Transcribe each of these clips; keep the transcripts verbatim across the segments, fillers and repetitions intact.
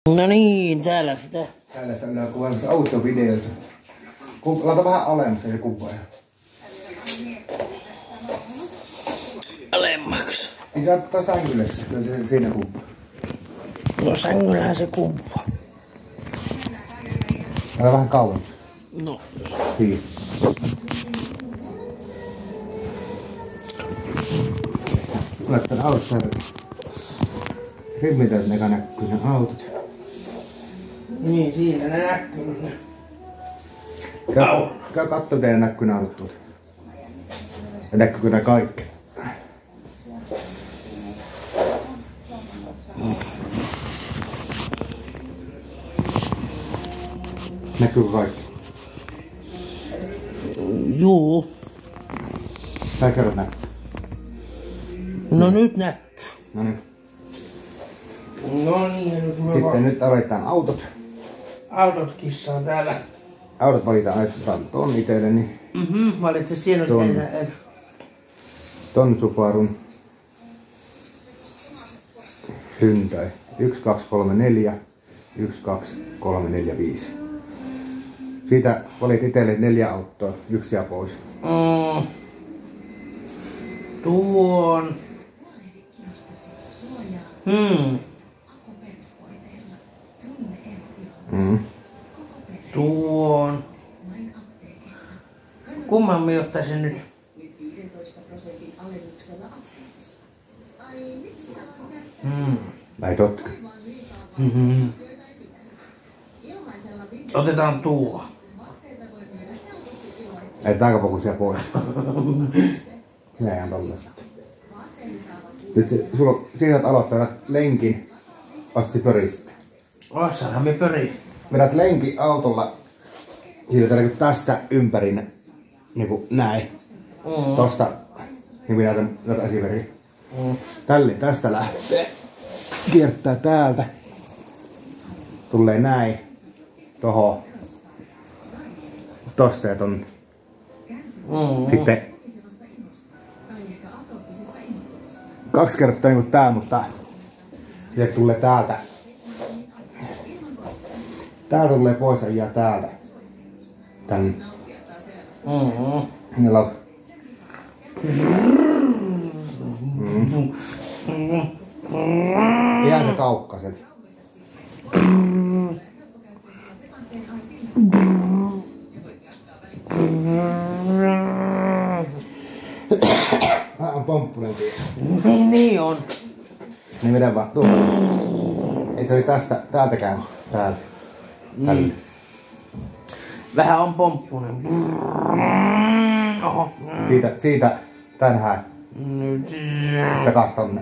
No niin, täällä sitä. Täällä sä ollaan kuvaamassa autovideota. Laita vähän alemmas se kuva. Alemmaksi. Niin sä ottaa sängylle se, se siinä kuva. No sängyllähän se kuva. Laita vähän kauemmas. No. Niin. Laita tän autot täällä. Rimmitään ne näkyy ne autot. Niin, siinä ne näkyy. Käy, käy kattoo teidän näkyy ne autot tuolta. Ja näkyykö ne kaikki? Näkyykö kaikki? Juu. Tää kerrot näkyy. No nyt näkyy. No niin. No niin, ja nyt me Sitten vaan... nyt valitaan autot. Autot kissaa täällä. Autot valitaan, otetaan ton itelle, niin Mhm, valitse siellä Ton. tehdä. ton Subarun Hyundai. yksi, kaksi, kolme, neljä, yksi, kaksi, kolme, neljä, viisi. Siitä valit itselle neljä autoa, yksi ja pois. Mm. Tuon. Hmm. Mm. Tuon. Kumman me ottaisin nyt? Hmm. Näin totta. Mm-hmm. Otetaan tuo. Ei takapokuisia pois. Näinhän tollaset. Nyt se, sulla, siitä aloittaa lenkin asti pöristä. Ossaanhan me pörii. Vedät lenki autolla, siitä niin tästä ympäri, niin kuin näin. Mm. Tosta, niin minä näytän, näytän esimerkki. Mm. Tälle, tästä lähtee. Kiertää täältä. Tulee näin. Toho. Tosta ja ton. Mm. Sitten kaksi kertaa niin kuin tää, mutta sitten tulee täältä. Tää tulee pois ja jää täältä. Tän. Mm. Ja lau. Mm. Jää se kaukkaset. Vähän on pomppunen tie. Niin, niin on. Niin vedän vaan tuolla. Ei se oli tästä, täältäkään. Täältä. Tällä. Mm. Vähän on pomppunen. Oho. Siitä, siitä tänhän. Takas tonne.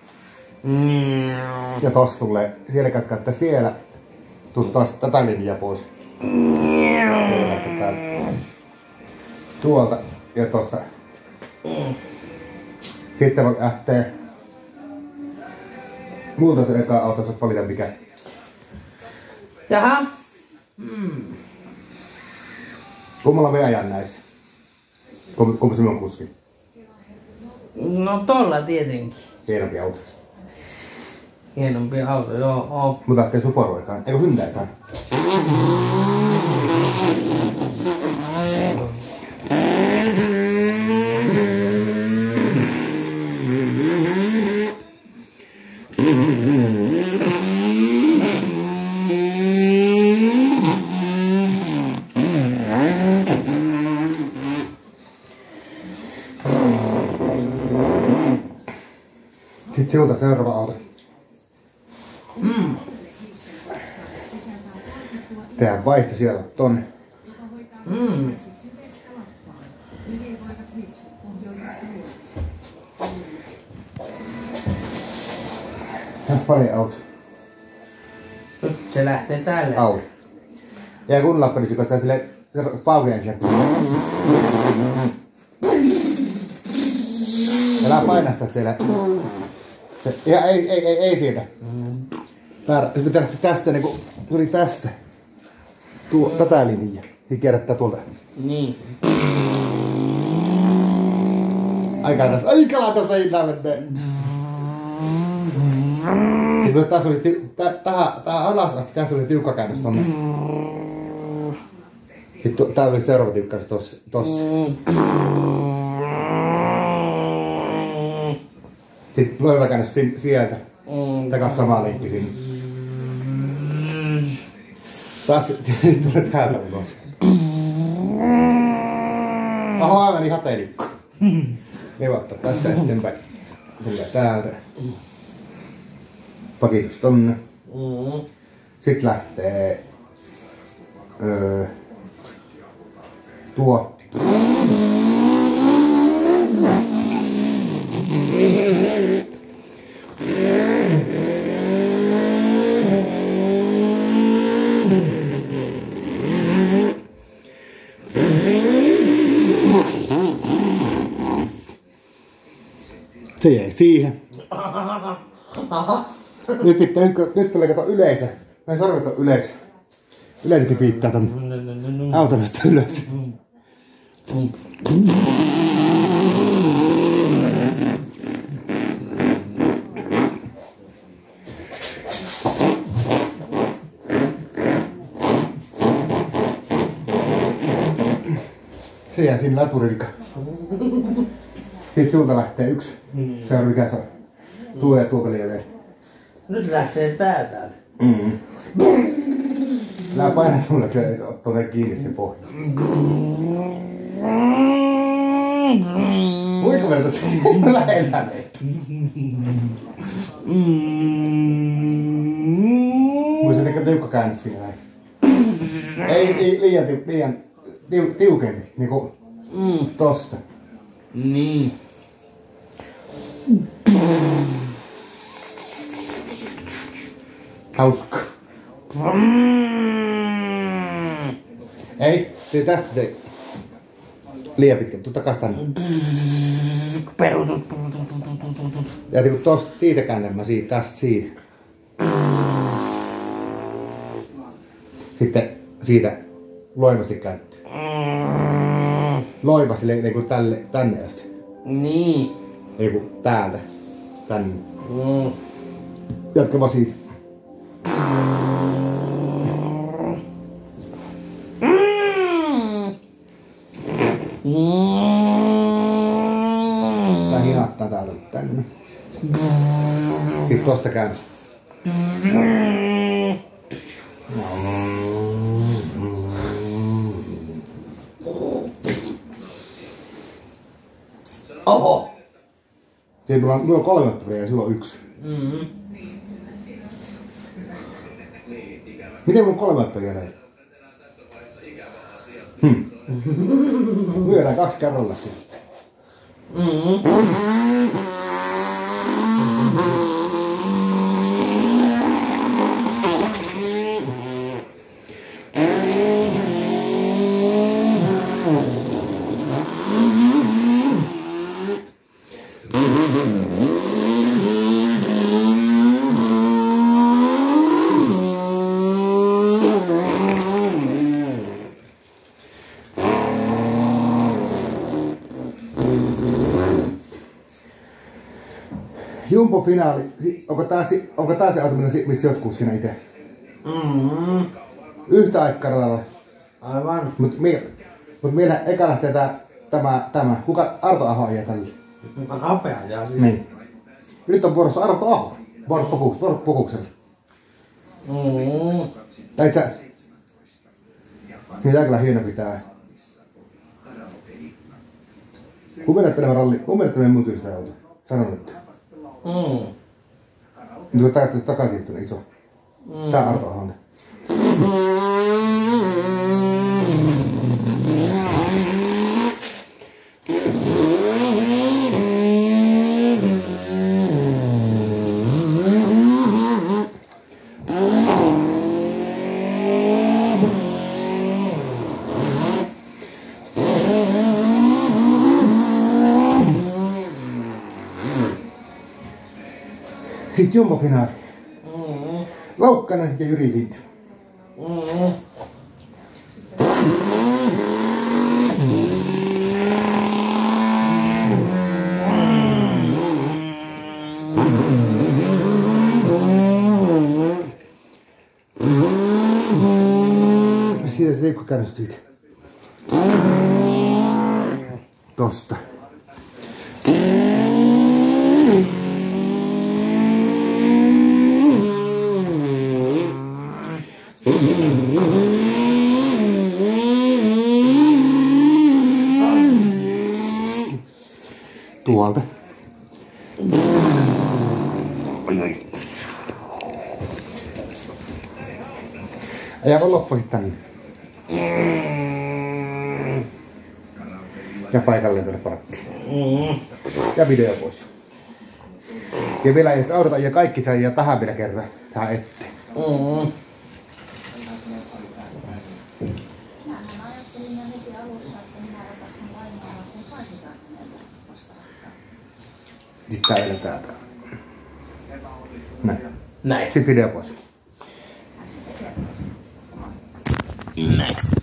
Ja tossa tulee, siellä katkatta siellä. Tuu taas tätä linjaa pois. Tuolta ja tosta. Sitten voi lähtee. Multa se eka auto, saat valita mikä. Jaha. Hmm. Kummalla me ajan näissä? Kumpi, kumpi sinun on kuski? No tolla tietenkin. Hienompi auto. Hienompi auto, joo. Oh. Mutta lähtee Subaruikaan. Eikö Hyundaikaan? Sitten sinulta seuraava auto. Mm. Tehdään vaihto siellä tonne. Mm. Paljon auto. Nyt se lähtee tälle. Audi. Ja kun lappelisi, kun sä sille paukeen sille. Älä paina sitä siellä. Se, ja ei, ei, ei, ei siitä. Mm. Väärä. Se pitää lähteä tästä niinku, se oli tästä. Tuo, tätä linjaa. Ja kierrättää tuolta. Niin. Aika laita, aika laita seinää menee. Sitten tässä oli tähän alas asti, tässä oli tiukka käännös tonne. Sitten täällä oli seuraava tiukka käännös tossa. Sitten loiva käännös sieltä. Takas sama linkki sinne. Taas tulee täältä ulos. Oho, aivan ihan telikko. Levatta tästä eteenpäin. Tulee täältä. Pakitus tonne. Sitten lähtee öö, tuo. Se jäi siihen. Nyt pitää, nyt, nyt tulee kato yleisö. Mä en sormet on yleisö. Yleisökin piittää tonne autonosta ylös. Se jää siinä laturilla. Sitten sulta lähtee yksi. Se on mikä se on. Tuo ja tuo vielä. Nyt lähtee tää täältä. Mm. Nää painat sulle, kun se ottaa kiinni se pohja. Kuinka verta se lähellä meitä? Muista tehdä tiukka käännös siinä näin. Ei, ei liian, liian tiu, tiukempi, niinku mm. tosta. Niin. Hauska. Ei, se tästä se liian pitkä, tuu takas tänne. Perutus. Ja niinku tosta, siitä käännelmä siitä, tästä siitä. Sitten siitä loivasti kääntyy. Loivasti niinku tälle, tänne asti. Niin. Eiku täältä, tänne. Mm. Jatka vaan siitä. Tää hinattaa täältä tänne. Sitten tosta käännös. Oho! Siinä mulla on, mulla on kolme ottavia ja sulla on yksi. Mm-hmm. Miten mulla on kolme ottavia jäljellä? Hmm. Lyödään kaksi kerralla sitten. Mm-hmm. Jumbo-finaali. Onko tää, onko tää se auto, missä oot kuskina ite? Mm-hmm. Yhtä aikaa. Aivan. Mut, mie, mut meillä eka lähtee tää, tämä, tämä. Kuka Arto Aho ajaa tällä? Hapea jää siinä. Niin. Nyt on vuorossa Arto Aho. Vuoropokuksella. Mm-hmm. Näit sä? Niin tää kyllä hieno pitää. Kuvinnetteleva ralli. Kuvinnetteleva mun tyylistä auto. Sanon nyt. Mm. Nyt tää takaisin tuonne iso. Mm. Tää Arto Ahonne. Sitten Jumbo-finaali. Mm-hmm. Laukkanen ja Jyri Lintu. Mm-hmm. Mm-hmm. siitä se Riikko käynyt siitä. Tosta. Tuolta. Ajako loppuisit tänne. Ja paikalleen tuonne parkkiin. Ja video pois. Ja vielä et audata ja kaikki saa ja tähän vielä kerran. Tähän eteen. Mm. Minähän ajattelin jo heti alussa, että minä rakastan vaimoa, kun saisin häneltä vastaanottaa. Sitten tää vielä täältä. Näin. Näin. Sitten video pois. Hän sitten kertoo. Näin.